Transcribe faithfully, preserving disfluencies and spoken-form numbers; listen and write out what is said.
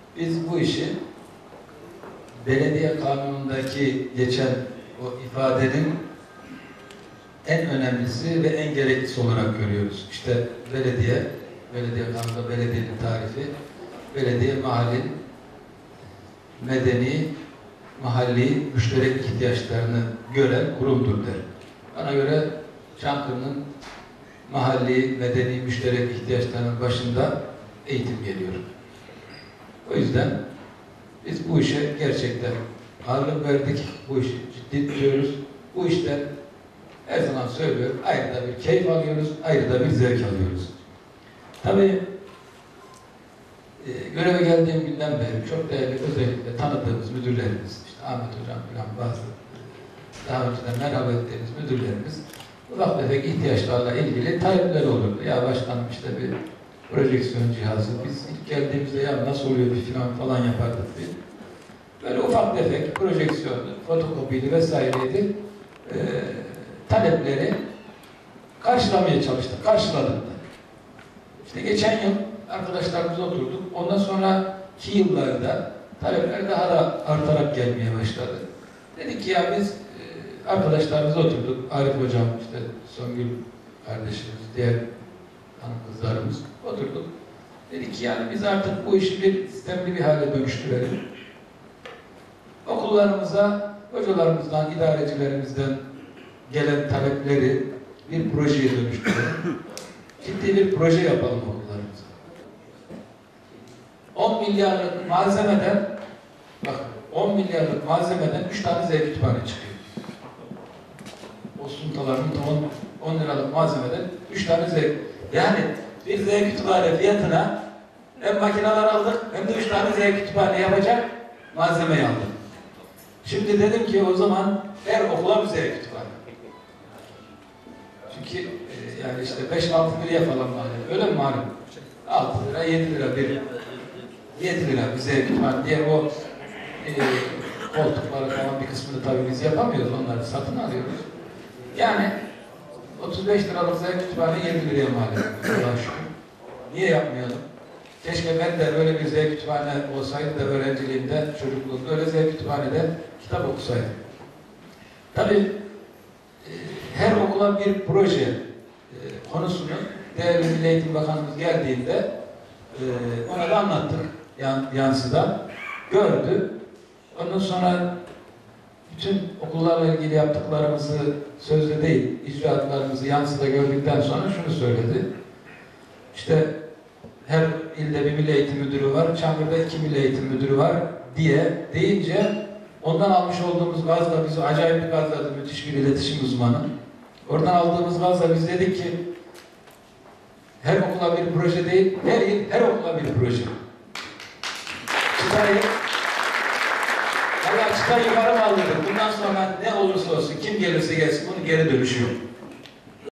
Biz bu işi belediye kanunundaki geçen o ifadenin en önemlisi ve en gereklisi olarak görüyoruz. İşte belediye, belediye kanununda belediyenin tarifi, belediye mahalli, medeni, mahalli müşterek ihtiyaçlarını gören kurumdur der. Bana göre Çankırı'nın mahalli, medeni, müşterek ihtiyaçlarının başında eğitim geliyor. O yüzden biz bu işe gerçekten ağırlık verdik. Bu işi ciddi tutuyoruz. Bu işten her zaman söylüyorum, ayrı da bir keyif alıyoruz, ayrı da bir zevk alıyoruz. Tabii e, göreve geldiğim günden beri çok değerli, özellikle tanıdığımız müdürlerimiz, işte Ahmet Hocam falan bazı daha önceden merhaba ettiğimiz müdürlerimiz ufak tefek ihtiyaçlarla ilgili talepleri olurdu. Ya başkanım işte bir projeksiyon cihazı, biz ilk geldiğimizde ya nasıl oluyor bir falan falan yapardık biz. Böyle ufak tefek projeksiyondu, fotokopiydi vesaireydi. Ee, talepleri karşılamaya çalıştık, karşıladık da. İşte geçen yıl arkadaşlarımızla oturduk. Ondan sonraki yıllarda talepler daha da artarak gelmeye başladı. Dedik ki ya biz e, arkadaşlarımızla oturduk. Arif Hocam, işte Songül kardeşimiz, diğer hanım kızlarımız oturduk. Dedik ki yani biz artık bu işi bir sistemli bir hale dönüştürelim. Okullarımıza, hocalarımızdan, idarecilerimizden gelen talepleri bir projeye dönüştürelim. Ciddi bir proje yapalım okullarımıza. on milyarlık malzemeden, bak on milyarlık malzemeden üç tane Z kütüphane çıkıyor. O suntaların on liralık malzemeden üç tane Z. Yani bir Z kütüphane fiyatına hem makineler aldık hem de üç tane Z kütüphane yapacak malzemeyi aldık. Şimdi dedim ki o zaman her okula bir Z kütüphane. Çünkü e, yani işte beş altı liraya falan malum. Öyle mi malum? altı lira, yedi lira bir yedi lira bir Z kütüphane diye o e, koltukları falan bir kısmını tabii biz yapamıyoruz. Onları satın alıyoruz. Yani otuz beş liralık Z kütüphane yedi liraya mal ediyor. Allah'a şükür. Niye yapmayalım? Keşke ben de böyle bir Z kütüphane olsaydı da öğrenciliğimde, çocukluğumda öyle Z kütüphanede kitap okusaydım. Tabii e, her okula bir proje e, konusunu değerli Milli Eğitim Bakanımız geldiğinde e, ona da anlattık yan, yansıda. Gördü. Ondan sonra bütün okullarla ilgili yaptıklarımızı sözde değil, icraatlarımızı yansıda gördükten sonra şunu söyledi. İşte her ilde bir milli eğitim müdürü var, Çankırı'da iki milli eğitim müdürü var diye deyince ondan almış olduğumuz gazla bizi acayip bir gazladı, müthiş bir iletişim uzmanı. Oradan aldığımız gazla biz dedik ki her okula bir proje değil, her il, her okula bir proje. Çıtayı Valla çıtayı yukarı kaldırdık. Bundan sonra ne olursa olsun, kim gelirse gelsin bunun geri dönüşü yok.